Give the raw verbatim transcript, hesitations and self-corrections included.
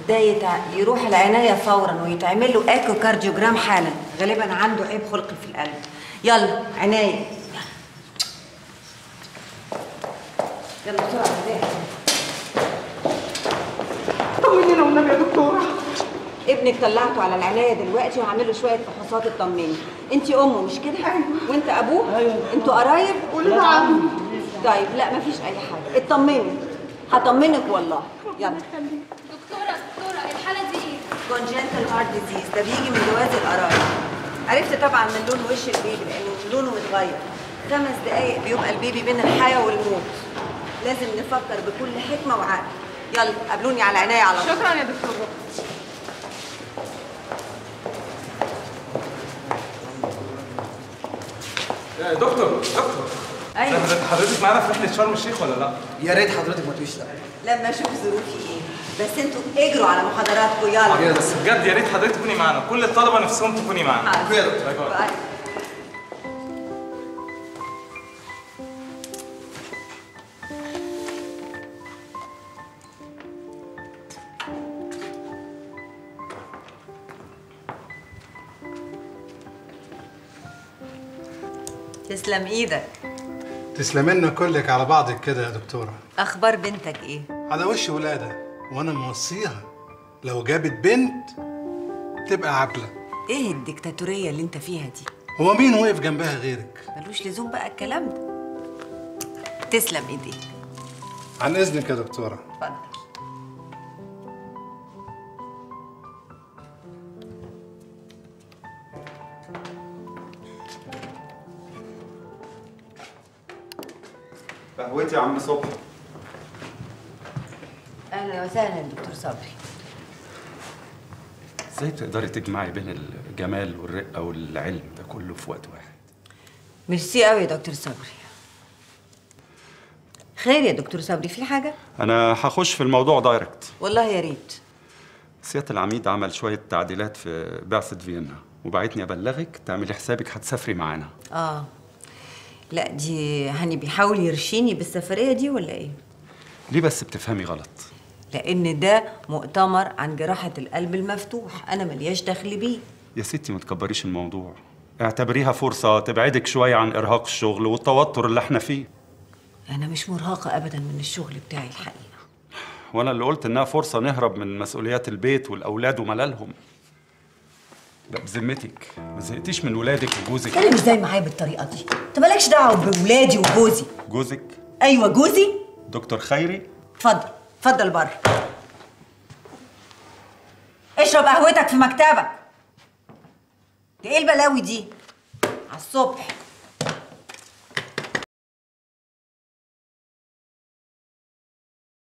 ده يتع... يروح العنايه فورا ويتعمل له ايكو كارديوجرام حالا، غالبا عنده عيب خلقي في القلب. يلا عنايه، يلا بسرعه. طمنينا والنبي يا دكتوره. ابنك طلعته على العنايه دلوقتي وهعمل له شويه فحوصات تطمني. انت امه مش كده؟ ايوه. وانت ابوه؟ ايوه. انتوا قرايب؟ ولاد عمي. طيب لا مفيش اي حاجه، اطمني هطمنك والله. يلا. دكتوره دكتوره الحاله دي ايه؟ كونجنتال هارت ديزيز، ده بيجي من جواز القرايب. عرفت طبعا من لون وش البيبي لانه لونه متغير. خمس دقايق بيبقى البيبي بين الحياه والموت. لازم نفكر بكل حكمه وعقل. يلا قابلوني على عناية على طول. شكرا يا دكتور. يا دكتور دكتور ايوه حضرتك معانا في رحله شرم الشيخ ولا لا؟ يا ريت حضرتك ما تقوليش لا. لما اشوف ظروفي ايه، بس انتوا اجروا على محاضراتكم. يلا بس بجد يا ريت حضرتك تكوني معانا، كل الطلبه نفسهم تكوني معانا. حاضر. يا دكتور. باي. تسلم ايدك. تسلم لنا كلك على بعضك كده يا دكتورة. اخبار بنتك ايه؟ على وش ولادة، وانا موصيها لو جابت بنت تبقى عاقلة. ايه الديكتاتورية اللي انت فيها دي؟ هو مين وقف جنبها غيرك؟ ملوش لزوم بقى الكلام ده. تسلم ايديك. عن اذنك يا دكتورة. اتفضل. قهوتي يا عم صبحي. اهلا وسهلا دكتور صبري. ازاي تقدري تجمعي بين الجمال والرقه والعلم ده كله في وقت واحد؟ ميرسي قوي يا دكتور صبري. خير يا دكتور صبري، في حاجه؟ انا هخش في الموضوع دايركت. والله يا ريت. سياده العميد عمل شويه تعديلات في بعثه فيينا وبعتني ابلغك تعملي حسابك هتسافري معانا. اه لا دي هاني بيحاول يرشيني بالسفريه دي ولا ايه؟ ليه بس بتفهمي غلط؟ لان ده مؤتمر عن جراحه القلب المفتوح، انا ملياش دخل بيه. يا ستي ما تكبريش الموضوع، اعتبريها فرصه تبعدك شويه عن ارهاق الشغل والتوتر اللي احنا فيه. انا مش مرهقه ابدا من الشغل بتاعي الحقيقه. وانا اللي قلت انها فرصه نهرب من مسؤوليات البيت والاولاد وملالهم. لا بذمتك ما زهقتيش من ولادك وجوزك؟ اتكلم ازاي معايا بالطريقه دي؟ انت مالكش دعوه بولادي وجوزي. جوزك؟ ايوه جوزي. دكتور خيري. اتفضل اتفضل بره. اشرب قهوتك في مكتبك. دي ايه البلاوي دي على الصبح؟